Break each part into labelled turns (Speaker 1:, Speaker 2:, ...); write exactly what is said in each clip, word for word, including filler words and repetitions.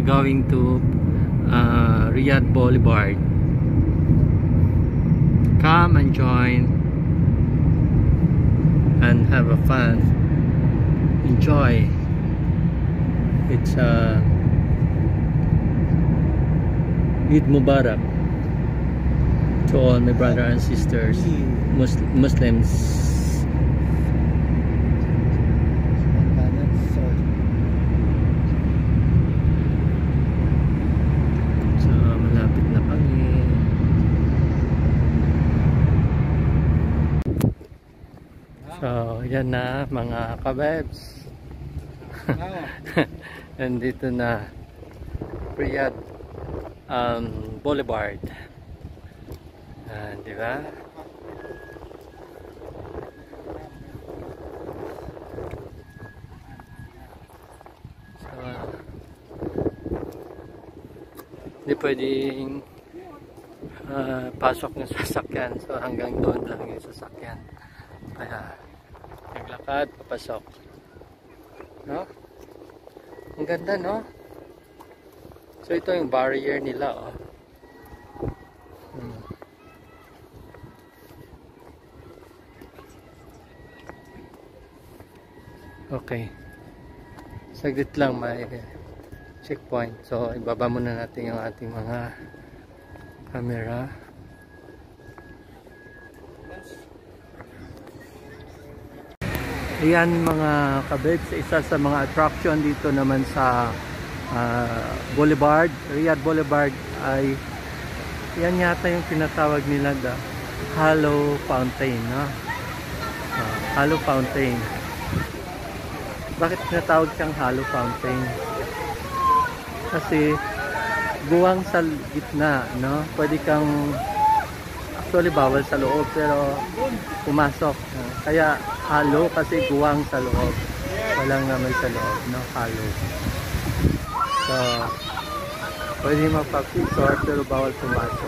Speaker 1: going to uh, Riyadh Boulevard. Come and join and have a fun. Enjoy. It's uh, Eid Mubarak to all my brothers and sisters, Mus Muslims. So malapit na kami. So yan na mga kabebs. Nandito na Riyadh um, Boulevard. Ah, di ba? So, hindi pwedeng uh, pasok ng sasakyan. So hanggang doon lang yung sasakyan. Kaya naglakad, papasok. No? Ang ganda, no? So ito yung barrier nila, oh. Hmm. Okay. Saglit lang, may checkpoint. So ibaba muna natin yung ating mga camera. Ayan mga kabits, isa sa mga attraction dito naman sa uh, Boulevard, Riyadh Boulevard ay yan yata yung tinatawag nila the Hollow Fountain, no? Uh, Hollow Fountain. Bakit tinatawag siyang Hollow Fountain? Kasi buwang sa gitna, no? Pwede kang actually bawal sa loob pero pumasok. Uh, kaya hollow kasi guwang sa loob. Walang naman sa loob, no? Hollow. So, pwede magpa-picture pero bawal pumasok.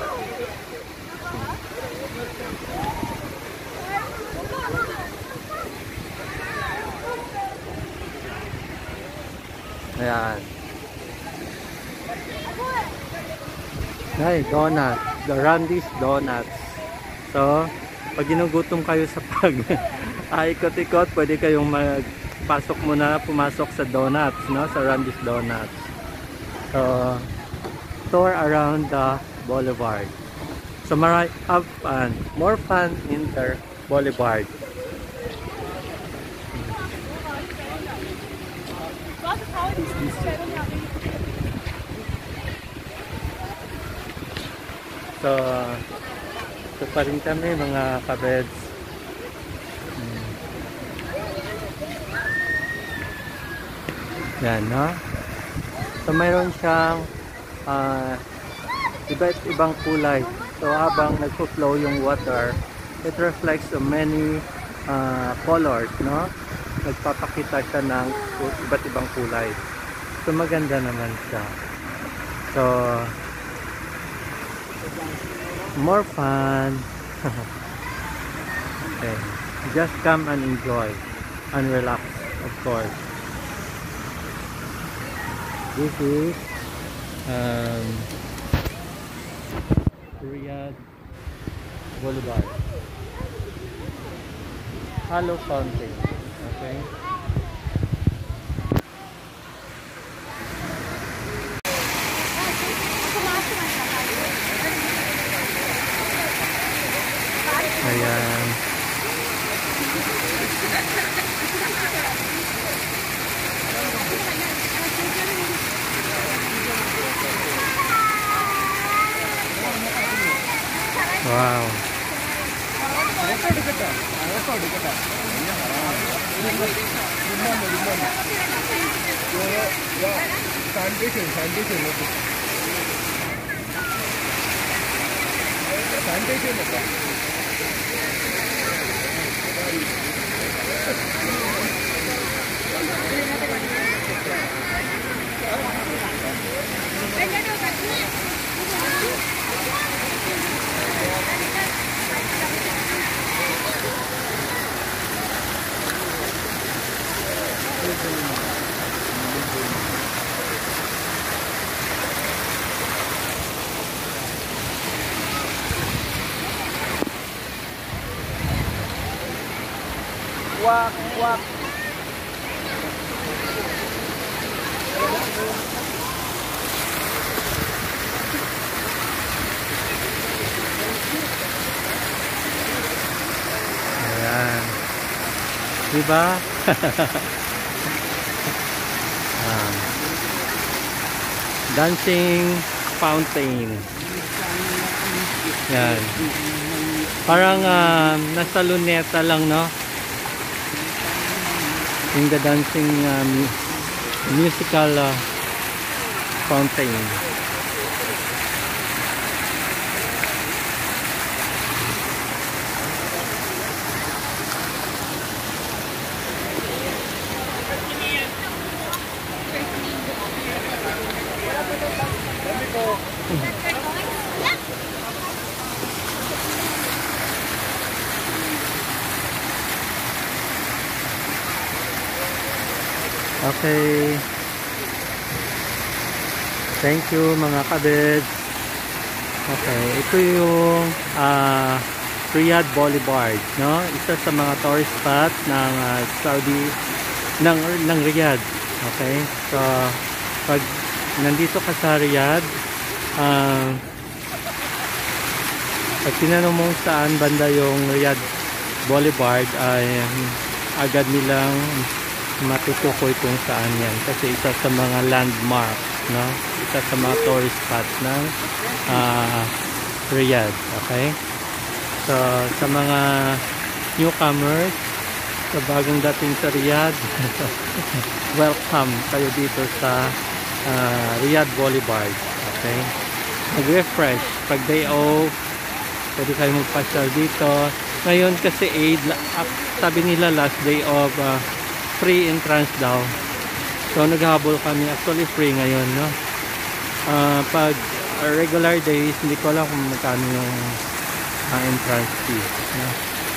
Speaker 1: Ayan. Ay, donut. The Randy's Donuts. So, pag ginugutom kayo sa pag ah, ikot-ikot, pwede kayong magpasok muna, pumasok sa donuts, no? Sa Randy's Donuts. So, tour around the boulevard. So, maray, have fun. More fun in the boulevard. So, ito pa rin kami mga kabeds. Hmm. Yan, no? So, mayroon siyang uh, iba't ibang kulay. So, habang nagpo-flow yung water, it reflects on many uh, colors, no? Nagpapakita siya ng iba't ibang kulay. So, maganda naman siya. So, more fun. Okay, just come and enjoy and relax, of course. This is um, Riyadh Boulevard, Hollow Fountain. Okay. Ayan. Wow.
Speaker 2: Quack, quack.
Speaker 1: Ayan. Diba? um, dancing fountain. Yan. Parang uh, nasa Luneta lang, no? Yung the dancing um, musical uh, fountain. Okay. Thank you mga kabeds. Okay, ito yung uh, Riyadh Boulevard, no? Isa sa mga tourist spot ng uh, Saudi ng ng Riyadh. Okay? So pag nandito ka sa Riyadh, uh, pag tinanong mo saan banda yung Riyadh Boulevard ay um, agad nilang matutukoy kung saan yan kasi isa sa mga landmark, no? Isa sa mga tourist spot ng uh, Riyadh. Okay, so sa mga newcomers, sa bagong dating sa Riyadh, welcome kayo dito sa uh, Riyadh Boulevard. Okay, mag-refresh pag day off, pwede kayo magpasyal dito ngayon kasi Eid, sabi nila last day of uh, free entrance daw. So naghahabol kami, actually free ngayon, no? Uh, pag uh, regular days, hindi ko alam kung magkano yung uh, entrance fee, no?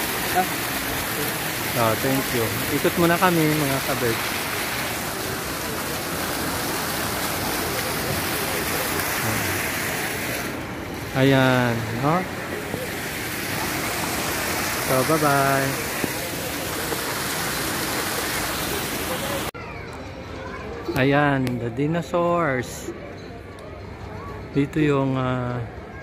Speaker 1: So thank you. Ikot muna kami mga kabed. Ayan, no? So bye bye. Ayan, the dinosaurs. Dito yung uh,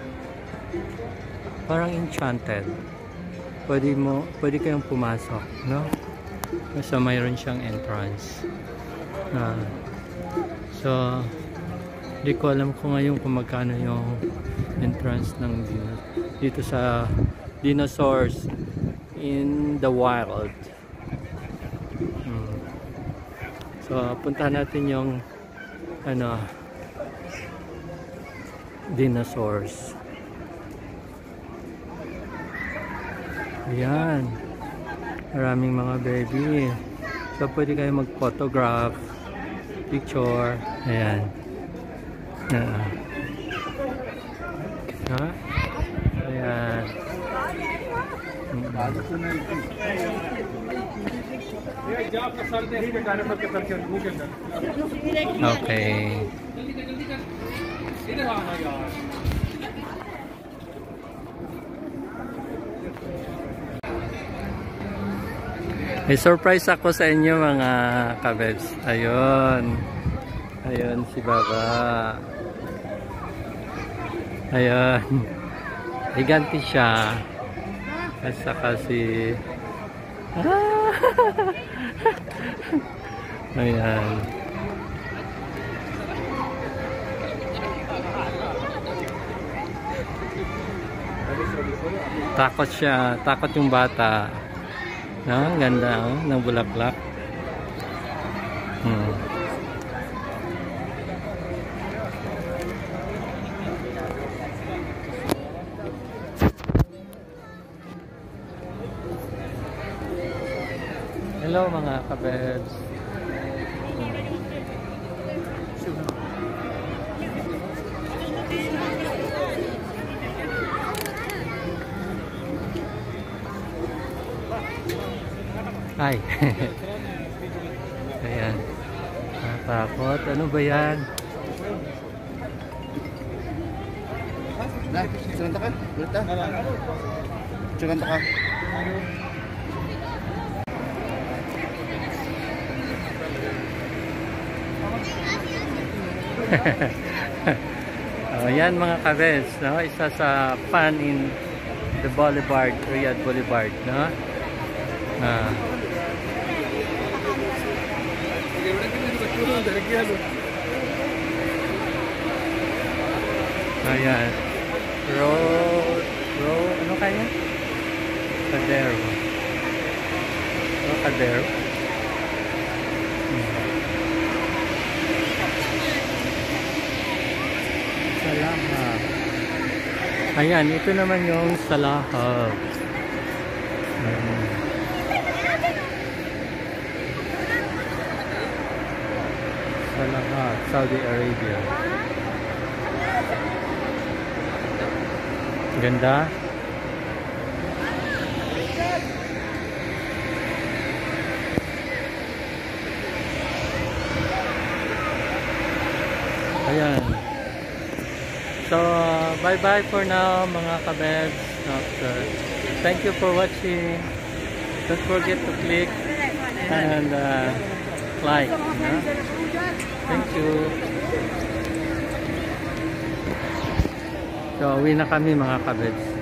Speaker 1: parang enchanted. Pwede mo, pwede kayong pumasok, no? Kasi mayroon siyang entrance. Uh, so, hindi ko alam kung ngayon kung magkano yung entrance ng dino, dito sa dinosaurs in the wild. So, puntahan natin yung ano dinosaurs. Ayan. Maraming mga baby. So, pwede kayo mag-photograph, picture. Ayan. Uh, ha? Ayan. Okay. May surprise ako sa inyo mga kabebs. Ayun. Ayun si Baba. Ayun. Higanti siya. At saka si ah! Ayan. Takot siya. Takot yung bata. No? Ang ganda, oh, ng bulaklak. Hmm. Hello mga kabebs. Hi. Ayan. Natakot. Ano ba yan?
Speaker 2: Nah, cerita kan? Cerita. Cerita kan?
Speaker 1: Oh, yan mga kabeds, no? Isa sa fun in the Boulevard, Riyadh Boulevard, no? Ah. Ayan. Road, road, ano kaya? Cadero. Oh, Cadero. Hmm. Salahab. Ayan, ito naman yung Salahab. Hmm. Salahab, Saudi Arabia. Ganda. Ayan. So, bye-bye for now mga kabeds. Thank you for watching. Don't forget to click and uh, like. No? Thank you. So, uwi na kami mga kabeds.